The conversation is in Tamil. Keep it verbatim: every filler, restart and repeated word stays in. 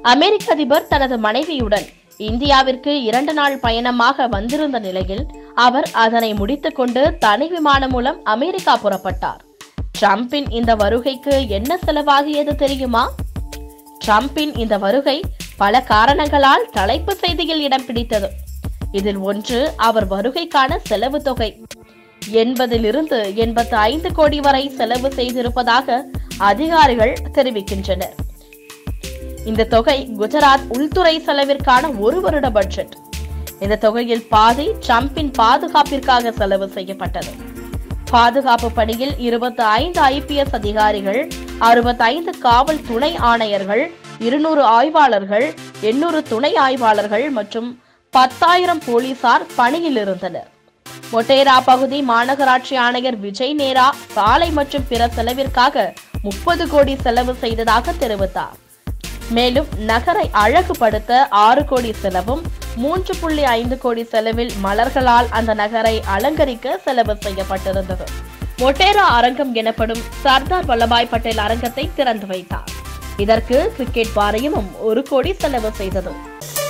அமெரிக்க அதிபர் தனது மனைவியுடன் இந்தியாவிற்கு இரண்டு நாள் பயணமாக வந்திருந்த நிலையில் அவர் அதனை முடித்துக் கொண்டு தனி விமானம் மூலம் அமெரிக்கா புறப்பட்டார். டிரம்பின் இந்த வருகைக்கு என்ன செலவாகியது தெரியுமா? டிரம்பின் இந்த வருகை பல காரணங்களால் தலைப்பு செய்தியில் இடம் பிடித்தது. இதில் ஒன்று அவர் வருகைக்கான செலவு தொகை. எண்பதிலிருந்து எண்பத்தி ஐந்து கோடி வரை செலவு செய்திருப்பதாக அதிகாரிகள் தெரிவிக்கின்றனர். இந்த தொகை குஜராத் உள்துறை செலவிற்கான ஒரு வருட பட்ஜெட். இந்த தொகையில் பாதி டிரம்பின் பாதுகாப்பிற்காக செலவு செய்யப்பட்டது. பாதுகாப்பு பணியில் இருபத்தி ஐந்து ஐ பி எஸ் அதிகாரிகள், அறுபத்தி ஐந்து காவல் துணை ஆணையர்கள், இருநூறு ஆய்வாளர்கள், எண்ணூறு துணை ஆய்வாளர்கள் மற்றும் பத்தாயிரம் போலீசார் பணியில் இருந்தனர். மொட்டேரா பகுதி மாநகராட்சி ஆணையர் விஜய் நேரா சாலை மற்றும் பிற செலவிற்காக முப்பது கோடி செலவு செய்ததாக தெரிவித்தார். மேலும் நகரை அழகுபடுத்த ஆறு கோடி செலவும், மூன்று புள்ளி ஐந்து கோடி செலவில் மலர்களால் அந்த நகரை அலங்கரிக்க செலவு செய்யப்பட்டிருந்தது. மொட்டேரா அரங்கம் எனப்படும் சர்தார் வல்லபாய் பட்டேல் அரங்கத்தை திறந்து வைத்தார். இதற்கு கிரிக்கெட் வாரியமும் ஒரு கோடி செலவு செய்தது.